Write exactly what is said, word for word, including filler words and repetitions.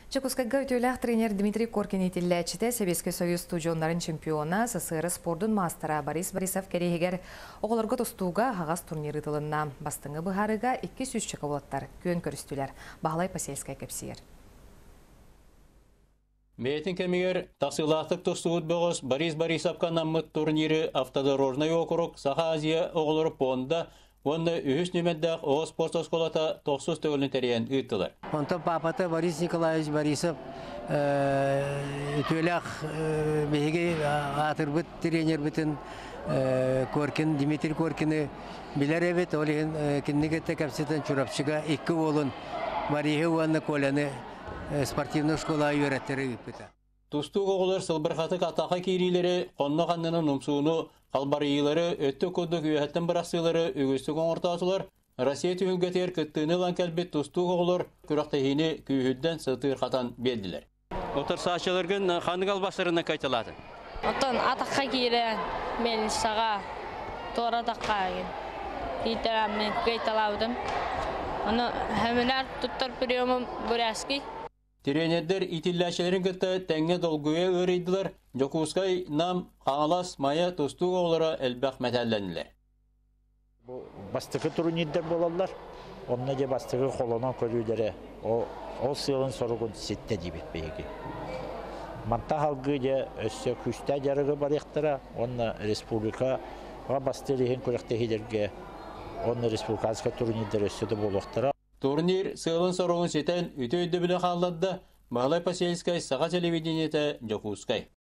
Чекускайга өтөләк тренер Дмитрий Коркин етілләчіте Советский Союз студионларын чемпиона сысыры спордун мастера Борис Борисов керегер оғылырғы тұстуға ғағас турниры тылынна. Бастыңы бұхарыға екі жүз чекаволаттар көн көрістілер. Бағлай Пасельскай кепсиер. Бейтін кемегер тақсылақтық тұстуыд бұғыз Борис Борисовқа наммыт турниры автодорожный округ Саха Азия оғылыры понда Онда үхіс нөмәддәқ оғы спорт осколата тоқсыз төгілін тәрейін үттілер. Онда папаты Борис Николаевич Борисов өтөләқ бейге атыр бұт тренер бұтын Коркин, Дмитрий Коркины білер әбет, олығын кіндігетті кәпсетін чұрапшыға екі олын Мария Уанна Коляны спортивный школа үйреттері үппіті. Тустуг оғылыр сылбырқатық атақа кейрилері, қонны қаннының нұмсуыны, қалбарыйлары, өтті көдік үйәттін бірақсылары, өгістігін ортасылар, Россия түйілгетер күттіні лан кәлбет тустуг оғылыр, күрақтайыны күйhüдден сытыр қатан белділер. Отыр сақшылырғын қанның албасырына қайталады. Отын атаққа кейрі мен саға тора таққа кейтірі мен қайталаудым. Оны әмінер тұттар приемым бүрәскі. Тренердер итилләшелерин кытта тәңге долгуя өрейдилер, Жокускай нам қаңалас мая тустуг оғылыра әлбәқ мәтәлләнілер. Бастықы турнирдер болалар, онына же бастықы қолынан көрілдері, ол сылын сұрығын сетте дебет бейгі. Манта халғы же өсі күшті жарығы бар ектіра, онына республикаға бастырығын көректегілерге, онына республикасыға турнирдер өсі де болуқтыра. Турнир сылын сұрығын сетен үті өйді білі қалладда, Бағлай Пасельскай саға телевидениеті Жокускай.